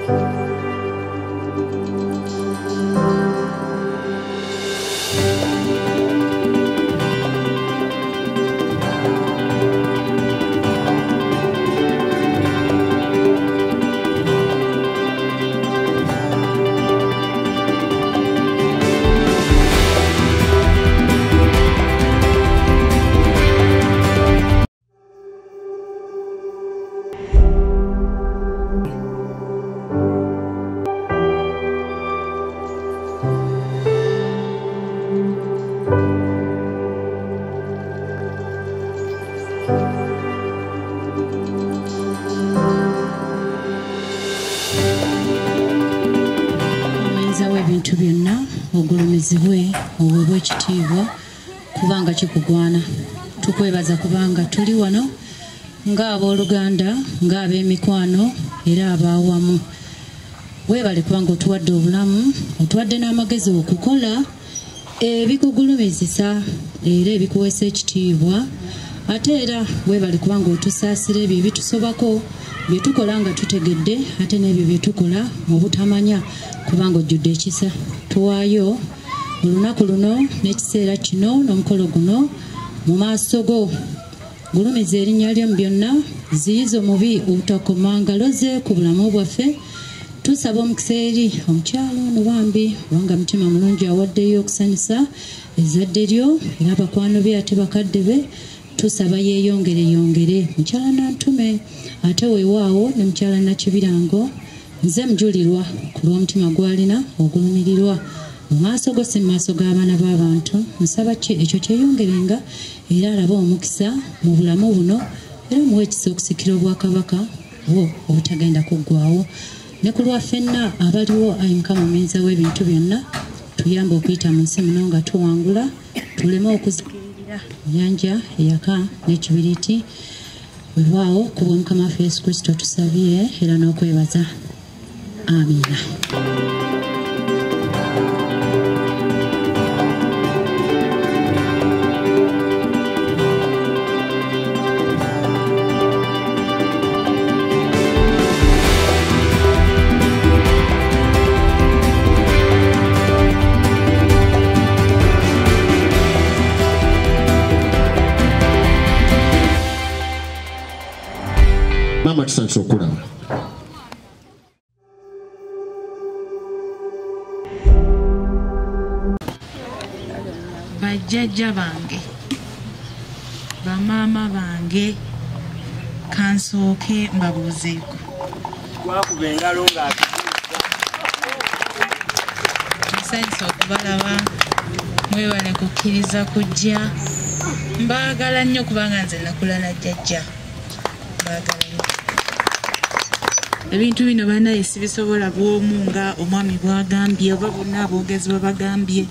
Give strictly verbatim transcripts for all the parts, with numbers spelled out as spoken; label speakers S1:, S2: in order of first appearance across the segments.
S1: Ebintu byonna ogulumizibwe oweebwa ekitiibwa kubanga kikugwana. Tukwebaza kubanga tuli wano ng'abooluganda ng'ab'emikwano era ab'awamu. Weebale kubanga otuwadde obulamu, otuwadde n'amagezi okukola ebikugulumizisa era ebikuweesa ekitiibwa. Ate era weebale kubanga otusaasira ebyo ebitusobako bye tukola nga tutegedde ate n'ebyo bye tukola mu butamanya kubanga ojjudde ekisa. Tuwaayo olunaku luno n'ekiseera kino n'omukolo guno mu maaso go. Gulumiza erinnya lyo mu byonna, ziyiza omubi obutakoma ngalo ze ku bulamu bwaffe. Tusaba omukisa eri omukyalo ono bambi kubanga mutima mulungi awaddeyo okusanyusa ezzadde lyo era abakwano be ate bakadde be. Tusaba yeeyongere yongere mukyala Nantume ate weewaawo ne mukyala Nakibirango. Nze mujulirwa ku lw'omutima gwalina ogulumirirwa mu maaso go si mu maaso g'abaana b'abantu. Nsaba ki ekyo kyeyongerenga era alaba omukisa mu bulamu buno era muwe ekisa okusikira obwakabaka bwo obutagenda kuggwaawo. Ne ku lwa ffenna abaliwo Ayi Mukama omuyiza w'ebintu byonna tuyambe okuyita mu nsi muno nga tuwangula tuleme okuzikirira ennyanja eyaka n'ekibiriiti. Weewaawo ku bw'Omukama waffe Yesu Kristo tusabye era n'okwebaza. Amina.
S2: Mama tusanyusa okulaba.
S3: Bajjajja bange, bamaama bange, kansooke mbabuuzeeko.
S4: Twakuba engalo
S3: nsanyusa okubalaba, mwebale kukkiriza kujja. Mbaagala nnyo kubanga nze nakula na jjajja. Mbaagala nnyo. Ebintu bino banaye sibisobola bw'omu nga omwami bw'agambye oba bonna aboogezi bwe bagambye.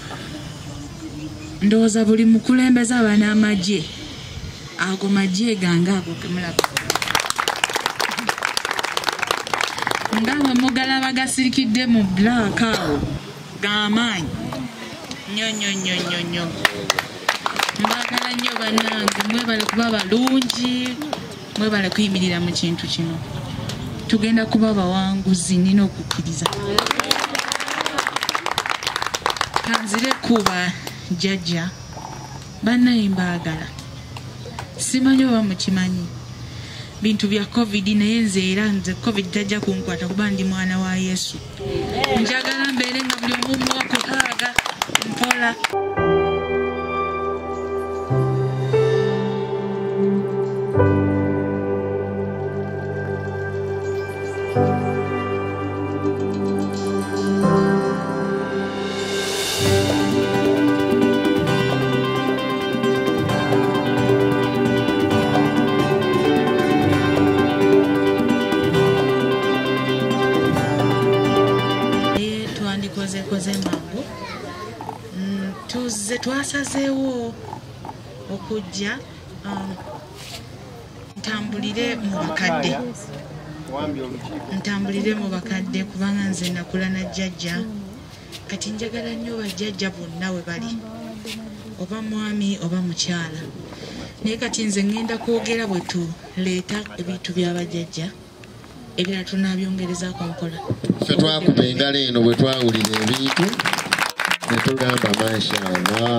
S3: Ndowooza buli mukulembeze aba n'amagye. Ago magye gange ago ge mulaba. Nga bwe mugalaba gasirikidde mu black awo g'amaanyi. Nnyo nnyo nnyo nnyo nnyo. Mbaagala nnyo bannange, mwebale kuba balungi, mwebale kuyimirira mu kintu kino. Tugenda kuba bawanguzi, nina okukkiriza. Kanzire kuba jjajja bannaye mbaagala. Simanyi oba mukimanyi bintu bya covid naye nze era nze covid tajja kunkwata kuba ndi mwana wa Yesu. Njagala mbeere nga buli omu wakutaaga mpola. Twasazeewo okujja ntambulire mu bakadde ntambulire mu bakadde kubanga nze nakula na jjajja. Kati njagala nnyo bajjajja bonna we bali, oba mwami oba mukyala. Naye kati nze ngenda kwogera bwe tuleeta ebintu by'abajjajja ebirala tunaabyongerezaako nkola.
S2: Ffe twakuba engalo eno bwe twawulira ebintu ne tugamba mashallah.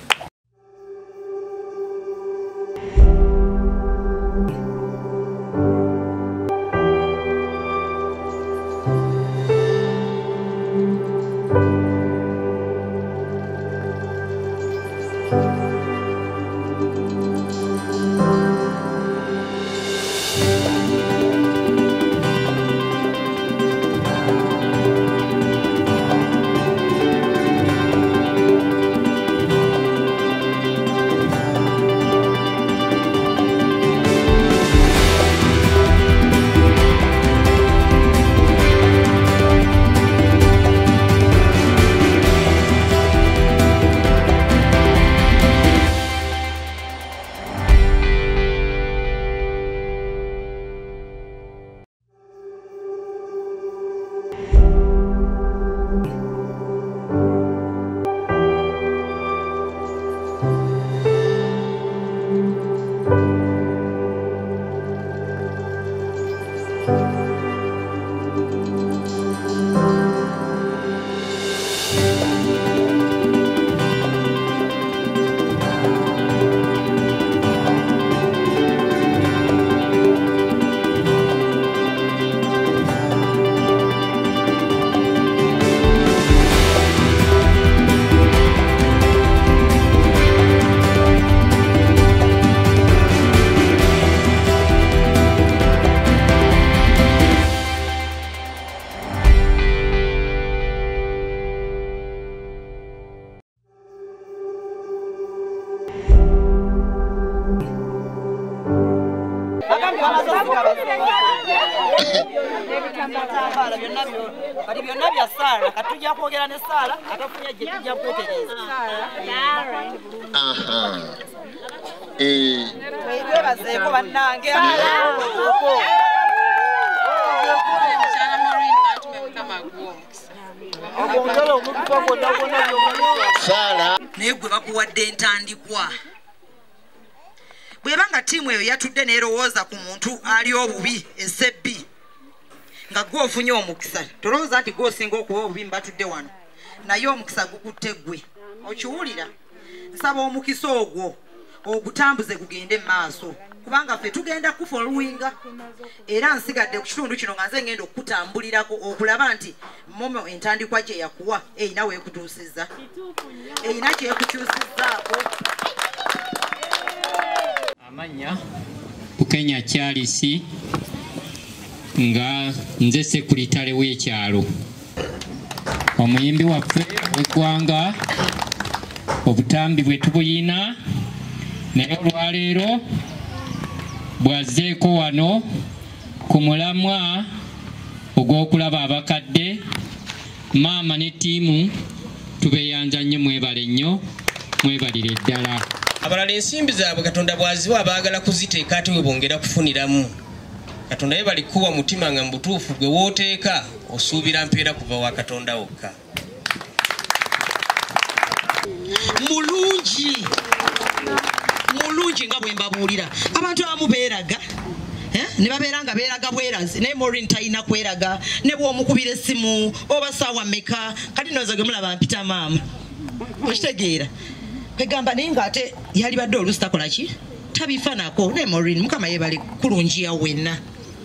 S5: Kati byonna bya Sara katujja kwogera ne Sara atafunye gye tujja kwetereza.
S2: Aha. Eh.
S5: Twebazeeko bannange.
S2: Sara.
S5: Naye gwe bakuwadde entandikwa. Bwebanga tiimu eyo yatudde n'erowooza ku muntu ali obubi esebbi nga gwe ofunye omukisa tolowooza nti gwe osinga okuba obubi mbatudde wano naye omukisa gukutte ggwe okiwulira nsaba omukisa ogwo ogutambuze gugende mu maaso kubanga ffe tugenda kufolwinga era nsigadde ku kitundu kino nga nze ngenda okutambulirako okulaba nti momo entandikwa gye yakuwa eyina weekutuusizza eyina kyekukyusizzaako.
S6: Amanya Bukenya Charles nga nze sekuritale w'ekyalo omuyimbi waffe w'eggwanga obutambi bwe tubuyina naye olwaleero bwazzeeko wano ku mulamwa ogw'okulaba abakadde maama ne ttiimu tubeeyanza nnyo mwebale nnyo mwebalire ddala.
S7: Abalala ensimbi zaabwe Katonda bwaziwa baagala kuziteeka ate we bongera kufuniramu. Katonda ye balikuwa mutima nga mbutuufu gwe wooteeka osuubira mpeera kuva wa Katonda wokka.
S5: Mulungi mulungi nga bwe mbabuulira abantu abamu beeraga ne babeera nga beeraga bwerazi naye Maureen talina kweraga ne bw'omukubira essimu oba ssaawa mmeka kati nooza gwe mulaba mpita maama okitegeera kwegamba naye ng'ate yali badde oluusi takola ki tabifanako naye Maureen mukama yeebale kulungiya wenna.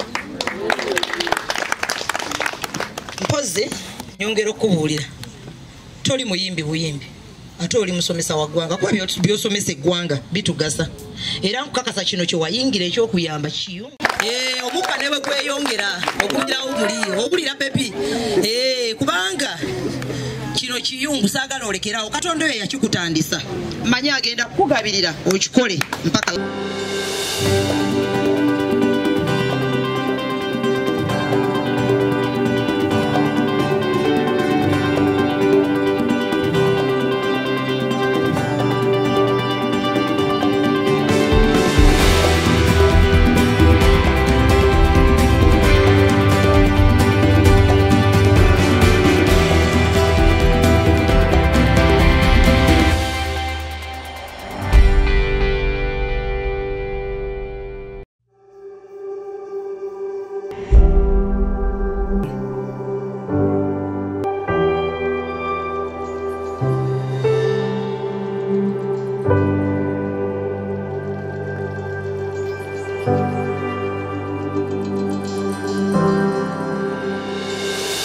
S5: Mpoze nyongera okubuulira toli muyimbi buyimbi ate oli musomesa wa ggwanga kuba byosomesa eggwanga bitugasa era nkukakasa kino kye wayingira ekyokuyamba kiyungu omukka ne bwe gweyongera okugirawo muliyo obulira pepi kubanga kino kiyungu saagala olekerawo Katonda oyo yakikutandisa manyi agenda kukugabirira okikole mpaka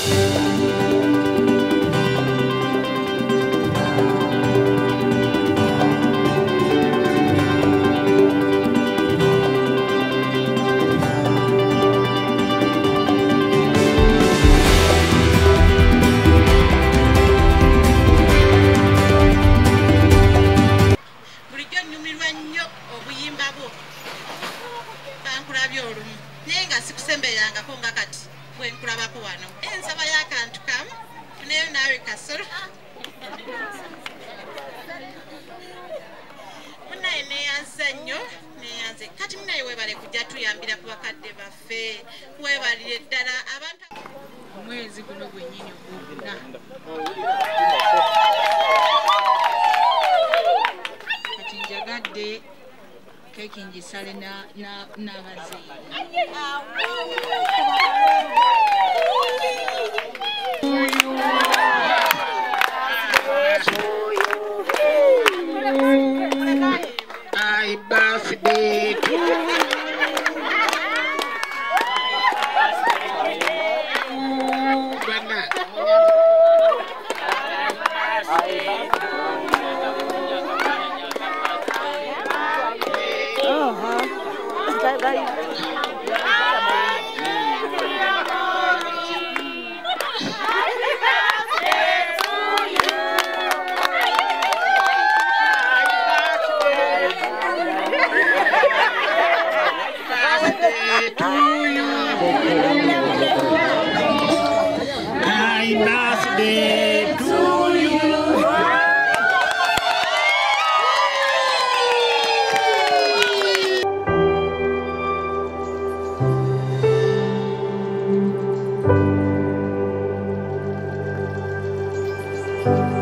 S8: you.